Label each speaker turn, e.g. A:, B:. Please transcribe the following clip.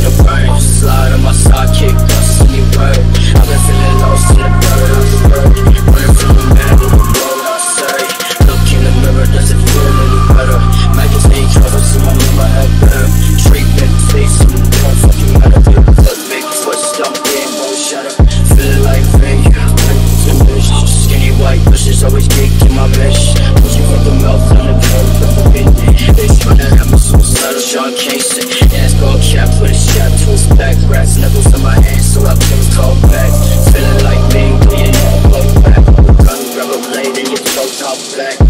A: the brain. Slide on my sidekick, bust any word. I've been feeling lost in the dirt, I swear. Running from the man with the road, I say. Look in the mirror, does it feel any better? Might just need trouble, so I move my head better. Treatment, face, and it don't fucking matter. Look, big foot stomp, game won't shut up. Feeling like fake, skinny white bushes always kick in my mesh. Pushing from the mouth on the curve of the wind. They trying to have me suicidal, Sean Casey. Asphalt cap with a strap to his back. Rats knuckles in my hands, so I can call back. Feeling like me, do you know, blow back. Gun, grab a blade and you choke off back.